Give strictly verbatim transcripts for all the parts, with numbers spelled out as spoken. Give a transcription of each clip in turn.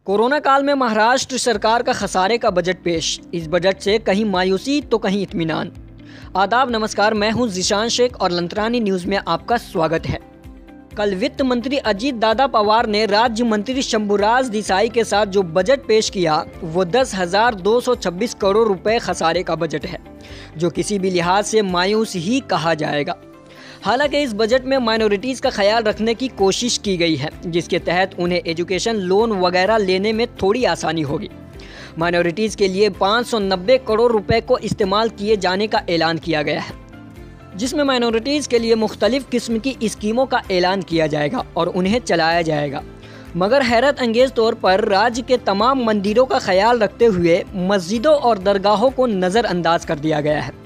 Corona काल में महाराष्ट्र सरकार का खसारे का बजट पेश। इस बजट से कहीं मायूसी तो कहीं इत्मीनान। आदाब, नमस्कार, मैं हूं जिशान शेख और लंतरानी न्यूज़ में आपका स्वागत है। कल वित्त मंत्री अजीत दादा पवार ने राज्य मंत्री शंभुराज देसाई के साथ जो बजट पेश किया वो दस हजार दो सौ छब्बीस करोड़ रुपए खसारे का बजट है, जो किसी भी लिहाज से मायूस ही कहा जाएगा। हालांकि इस बजट में माइनॉरिटीज़ का ख्याल रखने की कोशिश की गई है, जिसके तहत उन्हें एजुकेशन लोन वगैरह लेने में थोड़ी आसानी होगी। माइनॉरिटीज़ के लिए पाँच सौ नब्बे करोड़ रुपए को इस्तेमाल किए जाने का ऐलान किया गया है, जिसमें माइनॉरिटीज़ के लिए मुख्तलिफ किस्म की स्कीमों का ऐलान किया जाएगा और उन्हें चलाया जाएगा। मगर हैरत अंगेज़ तौर पर राज्य के तमाम मंदिरों का ख्याल रखते हुए मस्जिदों और दरगाहों को नज़रअंदाज कर दिया गया है।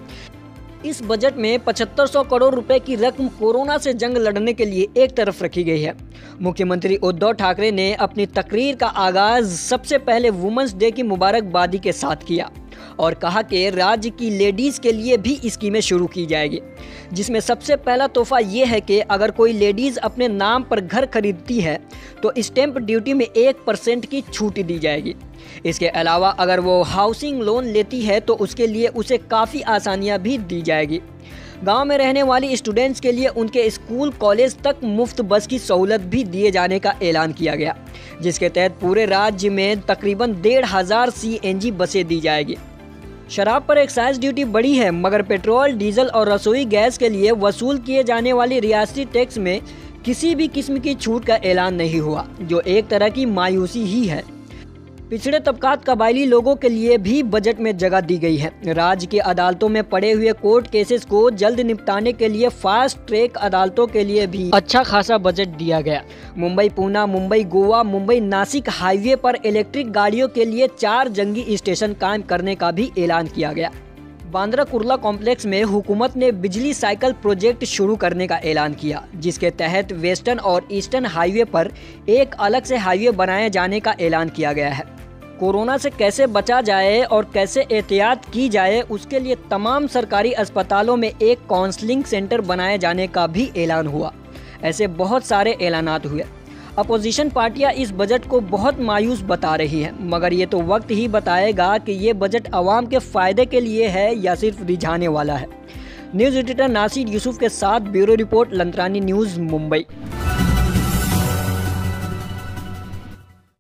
इस बजट में पचहत्तर सौ करोड़ रुपए की रकम कोरोना से जंग लड़ने के लिए एक तरफ रखी गई है। मुख्यमंत्री उद्धव ठाकरे ने अपनी तकरीर का आगाज़ सबसे पहले वुमेंस डे की मुबारकबादी के साथ किया और कहा कि राज्य की लेडीज़ के लिए भी स्कीमें शुरू की जाएगी, जिसमें सबसे पहला तोहफा ये है कि अगर कोई लेडीज़ अपने नाम पर घर खरीदती है तो स्टैंप ड्यूटी में एक परसेंट की छूट दी जाएगी। इसके अलावा अगर वो हाउसिंग लोन लेती है तो उसके लिए उसे काफ़ी आसानियाँ भी दी जाएगी। गांव में रहने वाली स्टूडेंट्स के लिए उनके स्कूल कॉलेज तक मुफ्त बस की सहूलत भी दिए जाने का ऐलान किया गया, जिसके तहत पूरे राज्य में तकरीबन डेढ़ हज़ार सी एन जी बसें दी जाएगी। शराब पर एक्साइज ड्यूटी बढ़ी है, मगर पेट्रोल, डीजल और रसोई गैस के लिए वसूल किए जाने वाली रियासती टैक्स में किसी भी किस्म की छूट का ऐलान नहीं हुआ, जो एक तरह की मायूसी ही है। पिछड़े तबकात कबायली लोगों के लिए भी बजट में जगह दी गई है। राज्य की अदालतों में पड़े हुए कोर्ट केसेस को जल्द निपटाने के लिए फास्ट ट्रैक अदालतों के लिए भी अच्छा खासा बजट दिया गया। मुंबई पूना, मुंबई गोवा, मुंबई नासिक हाईवे पर इलेक्ट्रिक गाड़ियों के लिए चार जंगी स्टेशन कायम करने का भी ऐलान किया गया। बांद्रा कुर्ला कॉम्प्लेक्स में हुकूमत ने बिजली साइकिल प्रोजेक्ट शुरू करने का ऐलान किया, जिसके तहत वेस्टर्न और ईस्टर्न हाईवे पर एक अलग से हाईवे बनाए जाने का ऐलान किया गया है। कोरोना से कैसे बचा जाए और कैसे एहतियात की जाए, उसके लिए तमाम सरकारी अस्पतालों में एक काउंसलिंग सेंटर बनाए जाने का भी ऐलान हुआ। ऐसे बहुत सारे ऐलानात हुए। अपोजिशन पार्टियां इस बजट को बहुत मायूस बता रही हैं, मगर ये तो वक्त ही बताएगा कि ये बजट आवाम के फ़ायदे के लिए है या सिर्फ रिझाने वाला है। न्यूज़ एडिटर नासिर यूसुफ के साथ bureau report, Lantrani news, Mumbai.